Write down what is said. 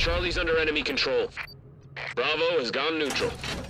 Charlie's under enemy control. Bravo has gone neutral.